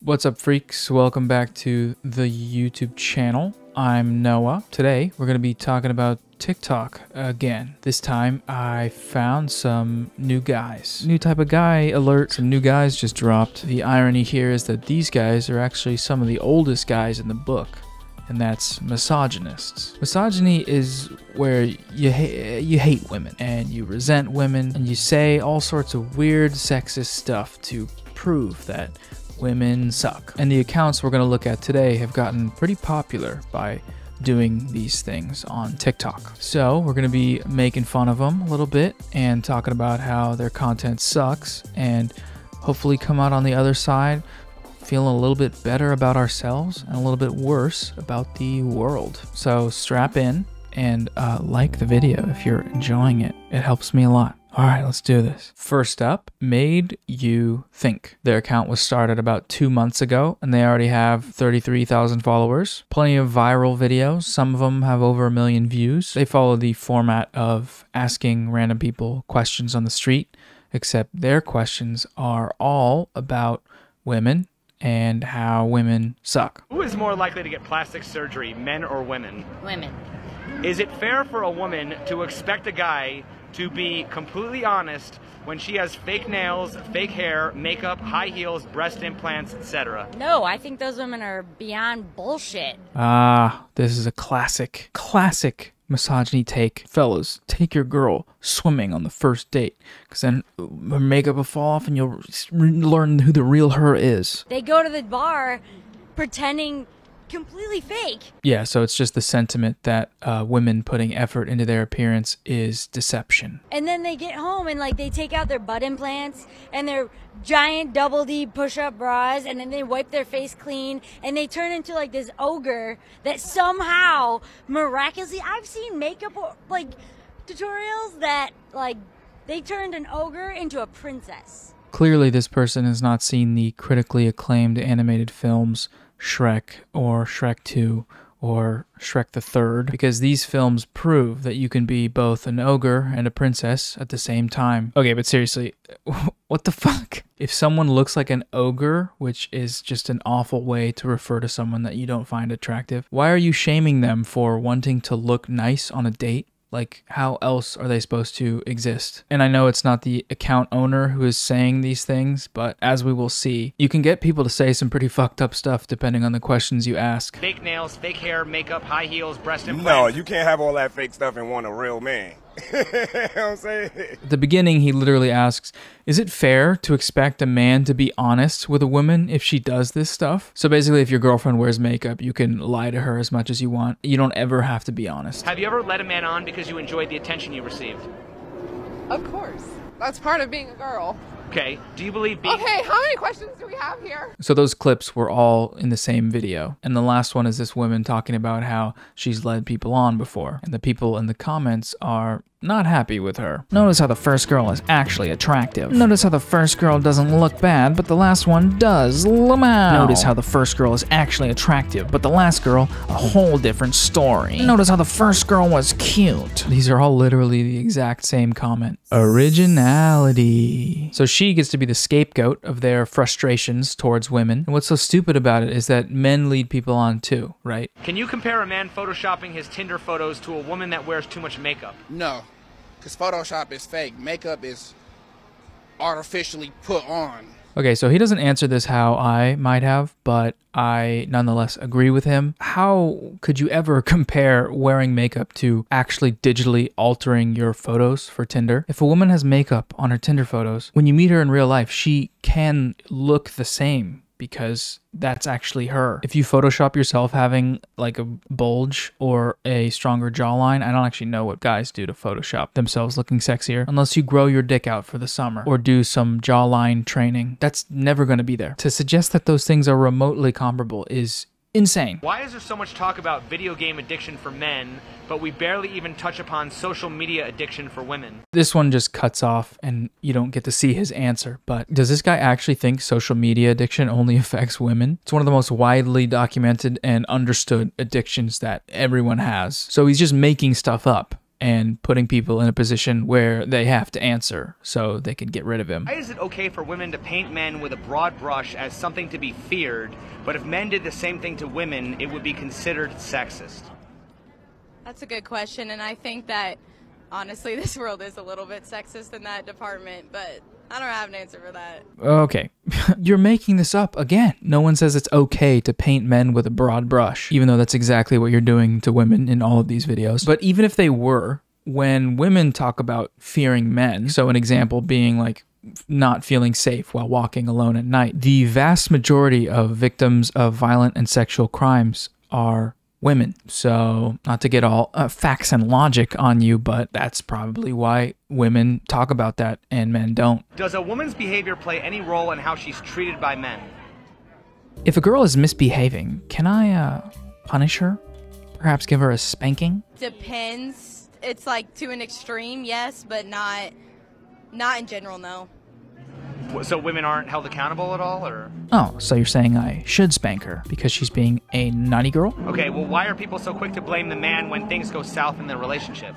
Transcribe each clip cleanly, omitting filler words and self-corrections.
What's up, freaks? Welcome back to the YouTube channel. I'm Noah. Today, we're going to be talking about TikTok again. This time, I found some new guys. New type of guy alert. Some new guys just dropped. The irony here is that these guys are actually some of the oldest guys in the book, and that's misogynists. Misogyny is where you hate women, and you resent women, and you say all sorts of weird sexist stuff to prove that women suck. And the accounts we're going to look at today have gotten pretty popular by doing these things on TikTok. So we're going to be making fun of them a little bit and talking about how their content sucks, and hopefully come out on the other side feeling a little bit better about ourselves and a little bit worse about the world. So strap in and like the video if you're enjoying it. It helps me a lot. All right, let's do this. First up, Made You Think. Their account was started about 2 months ago, and they already have 33,000 followers. Plenty of viral videos. Some of them have over 1 million views. They follow the format of asking random people questions on the street, except their questions are all about women and how women suck. Who is more likely to get plastic surgery, men or women? Women. Is it fair for a woman to expect a guy to be completely honest when she has fake nails, fake hair, makeup, high heels, breast implants, etc.? No, I think those women are beyond bullshit. This is a classic misogyny take. Fellas, take your girl swimming on the first date, because then her makeup will fall off and you'll learn who the real her is. They go to the bar pretending completely fake. Yeah, so it's just the sentiment that women putting effort into their appearance is deception. And then they get home and like they take out their butt implants and their giant double D push-up bras, and then they wipe their face clean and they turn into like this ogre that somehow miraculously, I've seen makeup like tutorials that like they turned an ogre into a princess. Clearly this person has not seen the critically acclaimed animated films Shrek or Shrek 2 or Shrek the Third, because these films prove that you can be both an ogre and a princess at the same time. Okay, but seriously, what the fuck? If someone looks like an ogre, which is just an awful way to refer to someone that you don't find attractive, why are you shaming them for wanting to look nice on a date? Like, how else are they supposed to exist? And I know it's not the account owner who is saying these things, but as we will see, you can get people to say some pretty fucked up stuff depending on the questions you ask. Fake nails, fake hair, makeup, high heels, breast implants. No, you can't have all that fake stuff and want a real man. You know what I'm saying? At the beginning, he literally asks, is it fair to expect a man to be honest with a woman if she does this stuff? So basically, if your girlfriend wears makeup, you can lie to her as much as you want. You don't ever have to be honest. Have you ever led a man on because you enjoyed the attention you received? Of course. That's part of being a girl. Okay, do you believe being... Okay, how many questions do we have here? So those clips were all in the same video. And the last one is this woman talking about how she's led people on before. And the people in the comments are not happy with her. Notice how the first girl is actually attractive. Notice how the first girl doesn't look bad, but the last one does. Lamau. Notice how the first girl is actually attractive, but the last girl, a whole different story. Notice how the first girl was cute. These are all literally the exact same comment. Originality. So she gets to be the scapegoat of their frustrations towards women. And what's so stupid about it is that men lead people on too, right? Can you compare a man photoshopping his Tinder photos to a woman that wears too much makeup? No, because Photoshop is fake. Makeup is artificially put on. Okay, so he doesn't answer this how I might have, but I nonetheless agree with him. How could you ever compare wearing makeup to actually digitally altering your photos for Tinder? If a woman has makeup on her Tinder photos, when you meet her in real life, she can look the same, because that's actually her. If you Photoshop yourself having like a bulge or a stronger jawline, I don't actually know what guys do to Photoshop themselves looking sexier, unless you grow your dick out for the summer or do some jawline training. That's never going to be there. To suggest that those things are remotely comparable is insane. Why is there so much talk about video game addiction for men, but we barely even touch upon social media addiction for women? This one just cuts off and you don't get to see his answer. But does this guy actually think social media addiction only affects women? It's one of the most widely documented and understood addictions that everyone has. So he's just making stuff up. and putting people in a position where they have to answer so they can get rid of him. Why is it okay for women to paint men with a broad brush as something to be feared, but if men did the same thing to women, it would be considered sexist? That's a good question, and I think that, honestly, this world is a little bit sexist in that department, but I don't have an answer for that. Okay, you're making this up again. No one says it's okay to paint men with a broad brush, even though that's exactly what you're doing to women in all of these videos. But even if they were, when women talk about fearing men, so an example being like not feeling safe while walking alone at night, the vast majority of victims of violent and sexual crimes are women. So not to get all facts and logic on you, but that's probably why women talk about that and men don't. Does a woman's behavior play any role in how she's treated by men? If a girl is misbehaving, can I punish her? Perhaps give her a spanking? Depends. It's like to an extreme, yes, but not in general, no. So women aren't held accountable at all, or? Oh, so you're saying I should spank her because she's being a naughty girl? Okay, well, why are people so quick to blame the man when things go south in their relationship?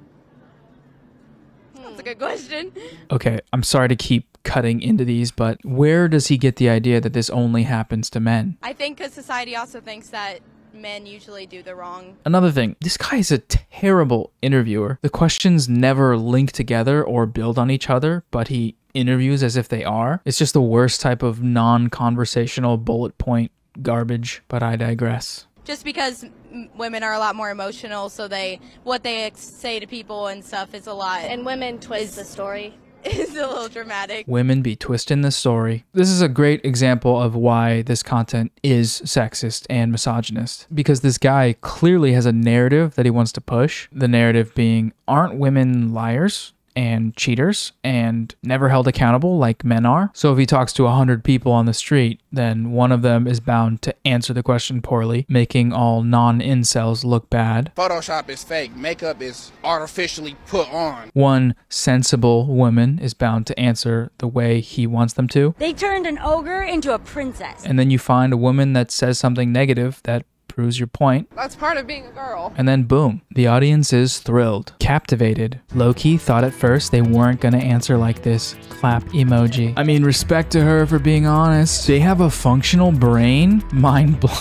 That's a good question. Okay, I'm sorry to keep cutting into these, but where does he get the idea that this only happens to men? I think because society also thinks that men usually do the wrong. Another thing, this guy is a terrible interviewer. The questions never link together or build on each other, but he interviews as if they are. It's just the worst type of non-conversational bullet point garbage, but I digress. Just because women are a lot more emotional, so what they say to people and stuff is a lot. And women twist the story. It's a little dramatic. Women be twisting the story. This is a great example of why this content is sexist and misogynist. Because this guy clearly has a narrative that he wants to push. The narrative being, aren't women liars and cheaters and never held accountable like men are? So if he talks to 100 people on the street, then one of them is bound to answer the question poorly, making all non-incels look bad. Photoshop is fake. Makeup is artificially put on. One sensible woman is bound to answer the way he wants them to. They turned an ogre into a princess. And then you find a woman that says something negative that proves your point. That's part of being a girl. And then boom, the audience is thrilled, captivated. Low-key thought at first they weren't gonna answer like this. Clap emoji. I mean, respect to her for being honest. They have a functional brain? Mind blown.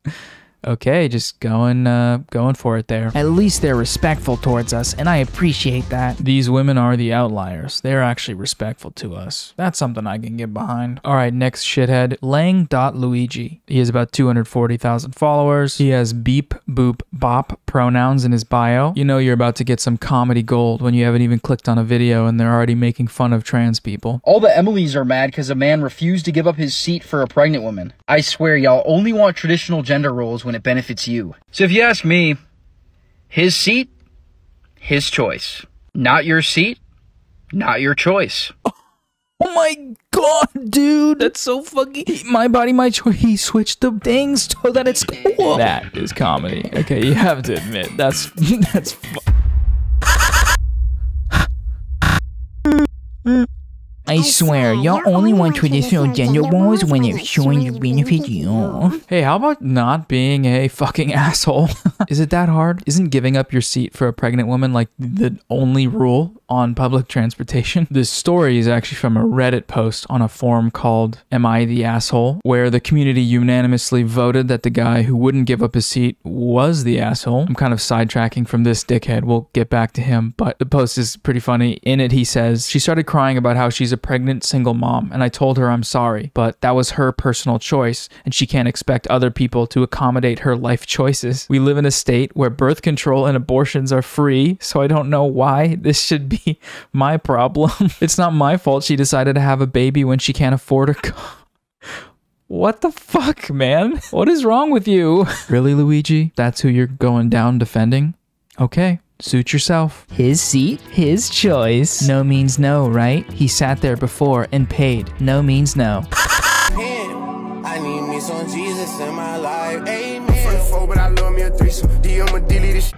Okay, just going for it there. At least they're respectful towards us, and I appreciate that. These women are the outliers. They're actually respectful to us. That's something I can get behind. All right, next shithead, Lang.Luigi. He has about 240,000 followers. He has beep, boop, bop pronouns in his bio. You know you're about to get some comedy gold when you haven't even clicked on a video and they're already making fun of trans people. All the Emilys are mad because a man refused to give up his seat for a pregnant woman. I swear y'all only want traditional gender roles when it benefits you. So if you ask me, his seat, his choice. Not your seat, not your choice. Oh my god, dude, that's so fucking... My body, my choice. He switched the things so that it's cool. That is comedy. Okay, you have to admit, that's I swear, y'all only want traditional gender roles when it's showing you benefit you. Hey, how about not being a fucking asshole? Is it that hard? Isn't giving up your seat for a pregnant woman like the only rule on public transportation? This story is actually from a Reddit post on a forum called Am I the Asshole? Where the community unanimously voted that the guy who wouldn't give up his seat was the asshole. I'm kind of sidetracking from this dickhead. We'll get back to him, but the post is pretty funny. In it, he says, she started crying about how she's a pregnant single mom, and I told her I'm sorry, but that was her personal choice, and she can't expect other people to accommodate her life choices. We live in a state where birth control and abortions are free, so I don't know why this should be my problem. It's not my fault she decided to have a baby when she can't afford a What the fuck, man? What is wrong with you? Really, Luigi? That's who you're going down defending? Okay. Suit yourself. His seat, his choice. No means no, right? He sat there before and paid. No means no. I need me some Jesus in my life. Amen. For the four, but I love me a threesome. I'ma delete this.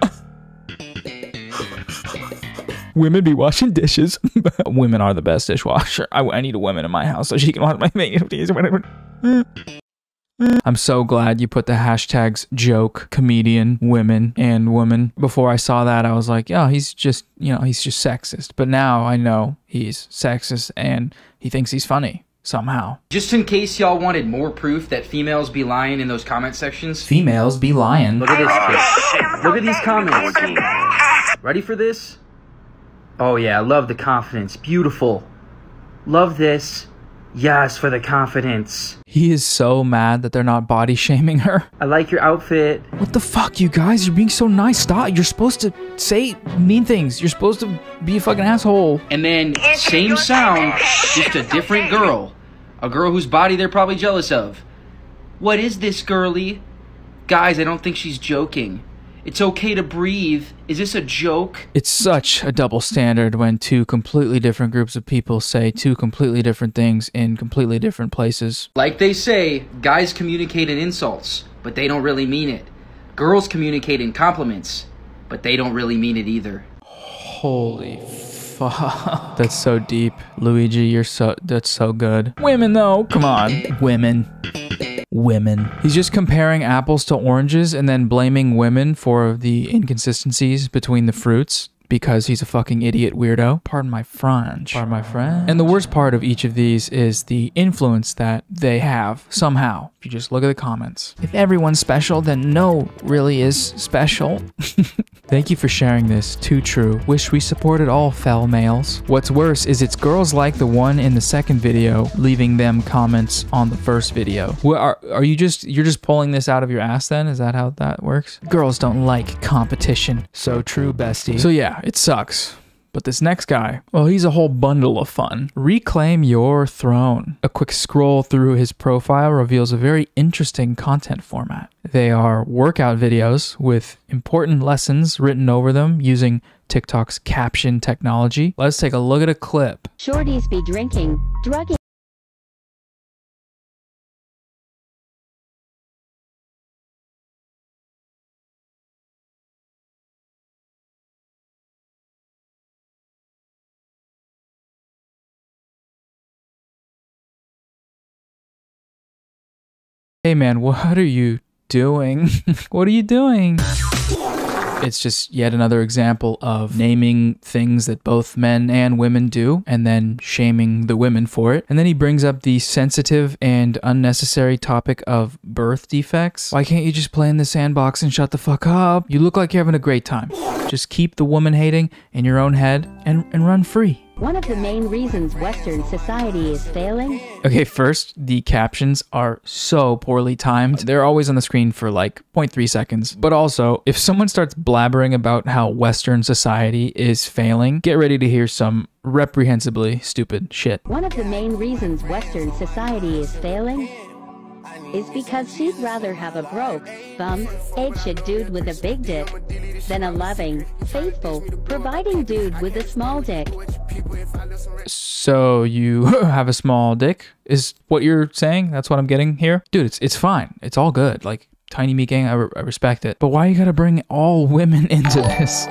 Women be washing dishes. Women are the best dishwasher. I need a woman in my house so she can wash my face. I'm so glad you put the hashtags joke, comedian, women, and woman. Before I saw that, I was like, oh, he's just, you know, he's just sexist. But now I know he's sexist and he thinks he's funny somehow. Just in case y'all wanted more proof that females be lying in those comment sections. Females be lying. Look at this bitch. Look at these comments. Ready for this? Oh yeah, love the confidence. Beautiful. Love this. Yes, for the confidence. He is so mad that they're not body shaming her. I like your outfit. What the fuck, you guys? You're being so nice. Stop. You're supposed to say mean things. You're supposed to be a fucking asshole. And then, same sound, just a different girl. A girl whose body they're probably jealous of. What is this, girly? Guys, I don't think she's joking. It's okay to breathe. Is this a joke? It's such a double standard when two completely different groups of people say two completely different things in completely different places. Like they say, guys communicate in insults, but they don't really mean it. Girls communicate in compliments, but they don't really mean it either. Holy fuck. That's so deep. Luigi, that's so good. Women though, come on. Women. He's just comparing apples to oranges and then blaming women for the inconsistencies between the fruits because he's a fucking idiot weirdo. Pardon my French. Pardon my French. And the worst part of each of these is the influence that they have somehow. If you just look at the comments. If everyone's special, then no really is special. Thank you for sharing this. Too true. Wish we supported all fell males. What's worse is it's girls like the one in the second video leaving them comments on the first video. Are you you're just pulling this out of your ass then? Is that how that works? Girls don't like competition. So true, bestie. So yeah, it sucks. But this next guy, well, he's a whole bundle of fun. Reclaim your throne. A quick scroll through his profile reveals a very interesting content format. They are workout videos with important lessons written over them using TikTok's caption technology. Let's take a look at a clip. Shorties be drinking, drugging. Hey man, what are you doing? What are you doing? It's just yet another example of naming things that both men and women do and then shaming the women for it. And then he brings up the sensitive and unnecessary topic of birth defects. Why can't you just play in the sandbox and shut the fuck up? You look like you're having a great time. Just keep the woman hating in your own head and run free. One of the main reasons Western society is failing. Okay, first, the captions are so poorly timed. They're always on the screen for like 0.3 seconds. But also, if someone starts blabbering about how Western society is failing, get ready to hear some reprehensibly stupid shit. One of the main reasons Western society is failing is because she'd rather have a broke, bum, egg-shit dude with a big dick than a loving, faithful, providing dude with a small dick. So you have a small dick, is what you're saying? That's what I'm getting here? Dude, it's fine. It's all good. Like, Tiny Meat Gang, I respect it. But why you gotta bring all women into this?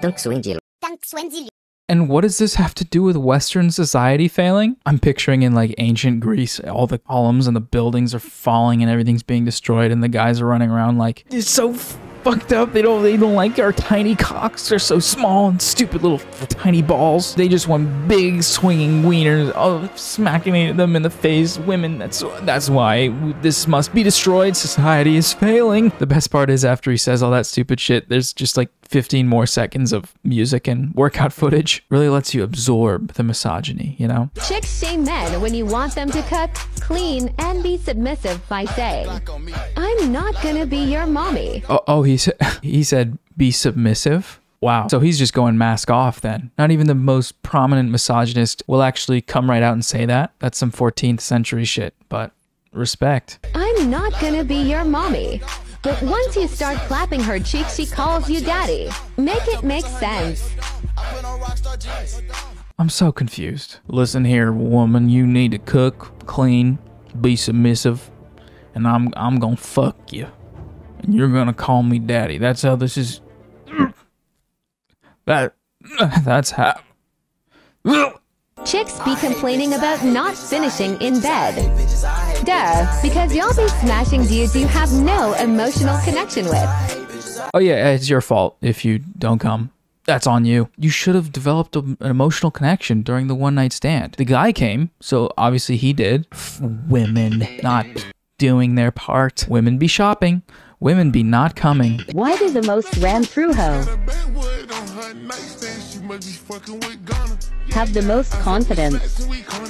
And what does this have to do with Western society failing? I'm picturing in like ancient Greece, all the columns and the buildings are falling and everything's being destroyed and the guys are running around like, it's so fucked up. They don't like our tiny cocks. They're so small and stupid little tiny balls. They just want big swinging wieners. Oh, smacking them in the face. Women, that's why this must be destroyed. Society is failing. The best part is after he says all that stupid shit, there's just like 15 more seconds of music and workout footage. Really lets you absorb the misogyny, you know? Chicks shame men when you want them to cook, clean, and be submissive by saying, I'm not gonna be your mommy. Oh, he said be submissive? Wow. So he's just going mask off then. Not even the most prominent misogynist will actually come right out and say that. That's some 14th century shit, but respect. I'm not gonna be your mommy. But once you start clapping her cheeks, she calls you daddy. Make it make sense. I'm so confused. Listen here, woman, you need to cook, clean, be submissive, and I'm gonna fuck you. And you're gonna call me daddy. That's how this is. That's how. Chicks be complaining about not finishing in bed. Duh, because y'all be smashing dudes you have no emotional connection with. Oh yeah, it's your fault if you don't come. That's on you. You should have developed an emotional connection during the one-night stand. The guy came, so obviously he did. Women not doing their part. Women be shopping. Women be not coming. Why did the most ran through hoe have the most confidence?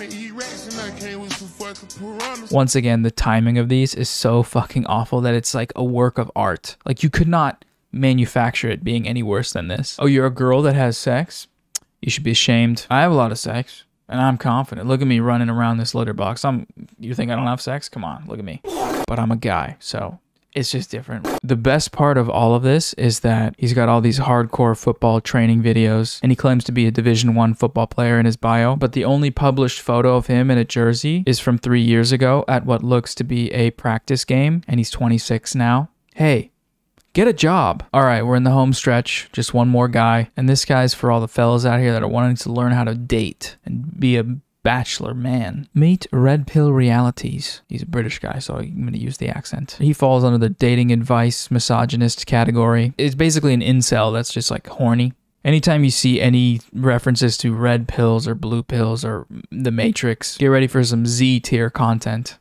Once again, the timing of these is so fucking awful that it's like a work of art. Like, you could not manufacture it being any worse than this. Oh, you're a girl that has sex? You should be ashamed. I have a lot of sex, and I'm confident. Look at me running around this litter box. You think I don't have sex? Come on, look at me. But I'm a guy, so it's just different. The best part of all of this is that he's got all these hardcore football training videos, and he claims to be a Division I football player in his bio, but the only published photo of him in a jersey is from 3 years ago at what looks to be a practice game, and he's 26 now. Hey, get a job. All right, we're in the home stretch. Just one more guy. And this guy's for all the fellas out here that are wanting to learn how to date and be a bachelor man. Meet Red Pill Realities. He's a British guy, so I'm going to use the accent. He falls under the dating advice misogynist category. It's basically an incel that's just like horny. Anytime you see any references to red pills or blue pills or the Matrix, get ready for some Z tier content.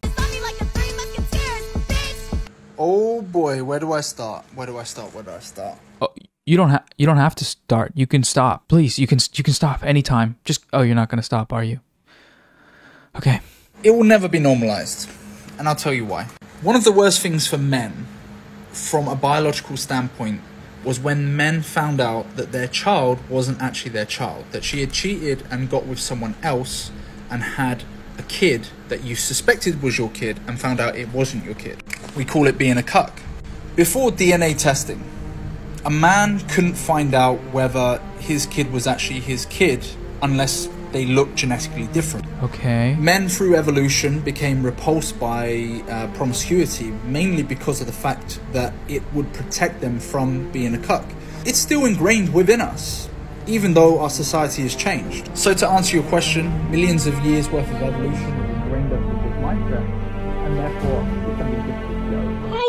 Oh boy, where do I start? Where do I start? Oh, you don't have to start. You can stop. Please, you can stop anytime. Just, oh, you're not going to stop, are you? Okay. It will never be normalized, and I'll tell you why. One of the worst things for men, from a biological standpoint, was when men found out that their child wasn't actually their child, that she had cheated and got with someone else and had a kid that you suspected was your kid and found out it wasn't your kid. We call it being a cuck. Before DNA testing, a man couldn't find out whether his kid was actually his kid unless they looked genetically different. Okay. Men through evolution became repulsed by promiscuity, mainly because of the fact that it would protect them from being a cuck. It's still ingrained within us, even though our society has changed. So to answer your question, millions of years worth of evolution have ingrained us with this mindset, and therefore it's something difficult to go.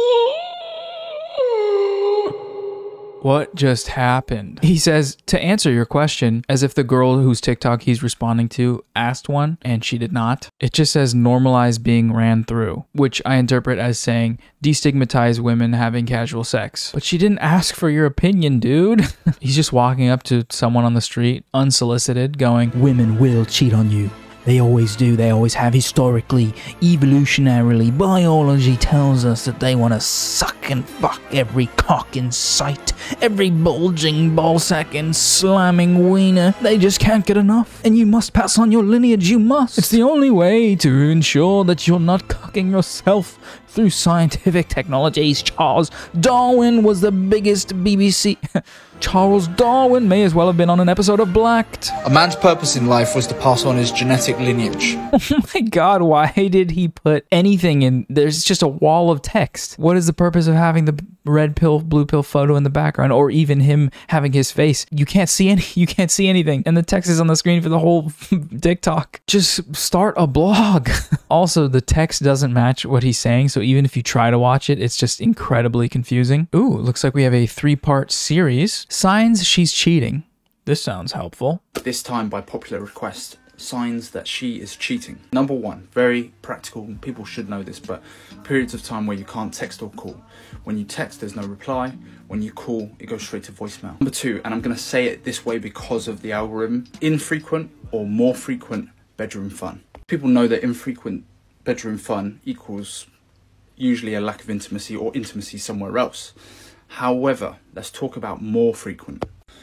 What just happened? He says, to answer your question, as if the girl whose TikTok he's responding to asked one, and she did not. It just says normalize being ran through, which I interpret as saying destigmatize women having casual sex. But she didn't ask for your opinion, dude. He's just walking up to someone on the street, unsolicited, going, women will cheat on you. They always do. They always have. Historically, evolutionarily, biology tells us that they want to suck and fuck every cock in sight, every bulging ballsack and slamming wiener. They just can't get enough. And you must pass on your lineage. You must. It's the only way to ensure that you're not cocking yourself through scientific technologies. Charles Darwin was the biggest BBC... Charles Darwin may as well have been on an episode of Blacked. A man's purpose in life was to pass on his genetic lineage. Oh my god, why did he put anything in? There's just a wall of text. What is the purpose of having the red pill, blue pill photo in the background, or even him having his face? You can't see anything, and the text is on the screen for the whole TikTok. Just start a blog. Also, the text doesn't match what he's saying, so even if you try to watch it, it's just incredibly confusing. Ooh, looks like we have a 3-part series. Signs she's cheating. This sounds helpful. This time by popular request, signs that she is cheating. Number 1, very practical, people should know this, but periods of time where you can't text or call. When you text, there's no reply. When you call, it goes straight to voicemail. Number 2, and I'm going to say it this way because of the algorithm, infrequent or more frequent bedroom fun. People know that infrequent bedroom fun equals usually a lack of intimacy or intimacy somewhere else. However, let's talk about more frequent.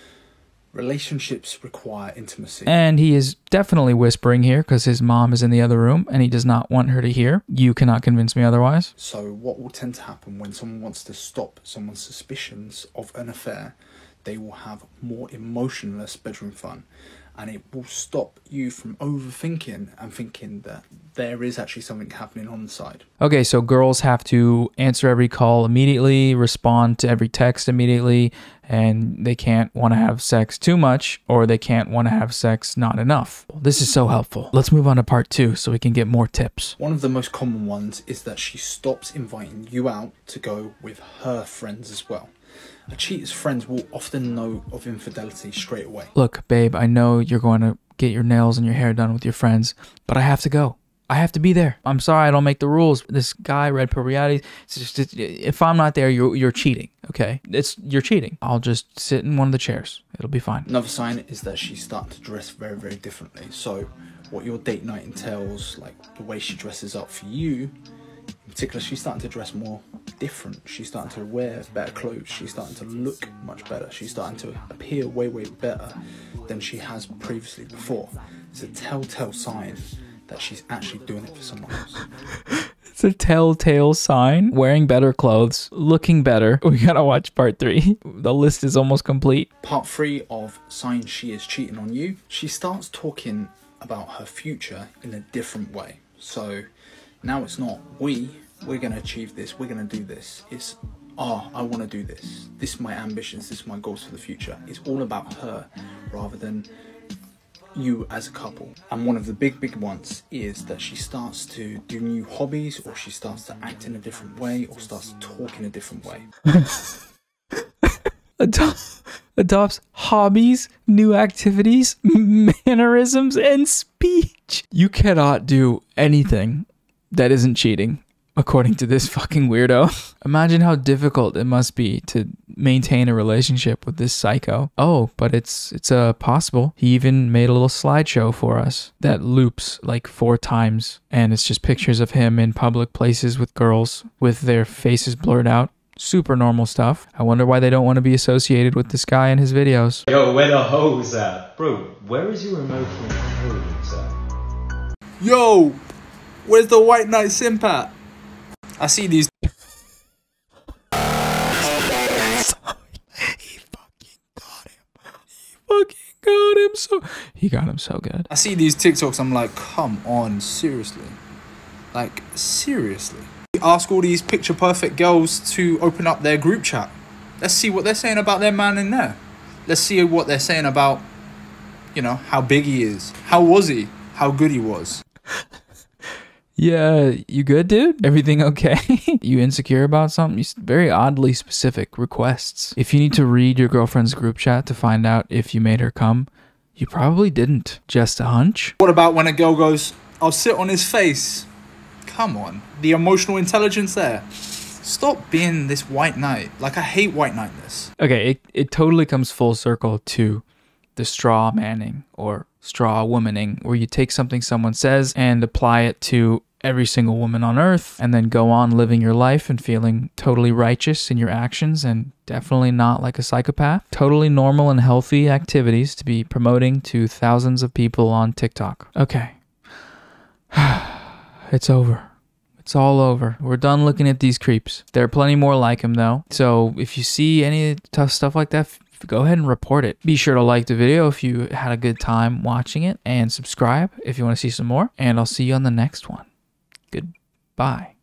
Relationships require intimacy. And he is definitely whispering here because his mom is in the other room and he does not want her to hear. You cannot convince me otherwise. So what will tend to happen when someone wants to stop someone's suspicions of an affair, they will have more emotionless bedroom fun. and it will stop you from overthinking and thinking that there is actually something happening on the side. Okay, so girls have to answer every call immediately, respond to every text immediately, and they can't want to have sex too much, or they can't want to have sex not enough. This is so helpful. Let's move on to part 2 so we can get more tips. One of the most common ones is that she stops inviting you out to go with her friends as well. A cheater's friends will often know of infidelity straight away. Look, babe, I know you're going to get your nails and your hair done with your friends, but I have to go. I have to be there. I'm sorry, I don't make the rules. This guy, Red Pill Reality, if I'm not there, you're cheating, okay? You're cheating. I'll just sit in one of the chairs. It'll be fine. Another sign is that she's starting to dress very, very differently. So what your date night entails, like the way she dresses up for you, in particular, she's starting to dress more different. She's starting to wear better clothes. She's starting to look much better. She's starting to appear way, way better than she has previously before. It's a telltale sign that she's actually doing it for someone else. It's a telltale sign. Wearing better clothes, looking better. We gotta watch part 3. The list is almost complete. Part 3 of signs she is cheating on you. She starts talking about her future in a different way. So now it's not we're gonna achieve this, we're gonna do this. It's I want to do this. This is my ambitions, this is my goals for the future. It's all about her rather than you as a couple. And one of the big ones is that she starts to do new hobbies, or she starts to act in a different way, or starts to talk in a different way. Adopts hobbies, new activities, mannerisms, and speech. You cannot do anything that isn't cheating, according to this fucking weirdo. Imagine how difficult it must be to maintain a relationship with this psycho. Oh, but it's possible. He even made a little slideshow for us that loops like 4 times, and it's just pictures of him in public places with girls with their faces blurred out. Super normal stuff. I wonder why they don't want to be associated with this guy in his videos. Yo, where the hose at? Bro, where is your remote hose at? Yo, where's the white knight simp at? I see these. He got him so good. I see these TikToks, I'm like, come on, seriously. Like, seriously. Ask all these picture perfect girls to open up their group chat. Let's see what they're saying about their man in there. Let's see what they're saying about, you know, how big he is. How was he? How good he was. Yeah, you good, dude? Everything okay? You insecure about something? Very oddly specific requests. If you need to read your girlfriend's group chat to find out if you made her come, you probably didn't. Just a hunch? What about when a girl goes, I'll sit on his face? Come on. The emotional intelligence there. Stop being this white knight. Like, I hate white knightness. Okay, it totally comes full circle to the straw manning or straw womaning, where you take something someone says and apply it to every single woman on earth, and then go on living your life and feeling totally righteous in your actions and definitely not like a psychopath. Totally normal and healthy activities to be promoting to thousands of people on TikTok. Okay. It's over. It's all over. We're done looking at these creeps. There are plenty more like him though. So if you see any tough stuff like that, go ahead and report it. Be sure to like the video if you had a good time watching it, and subscribe if you want to see some more. And I'll see you on the next one. Goodbye.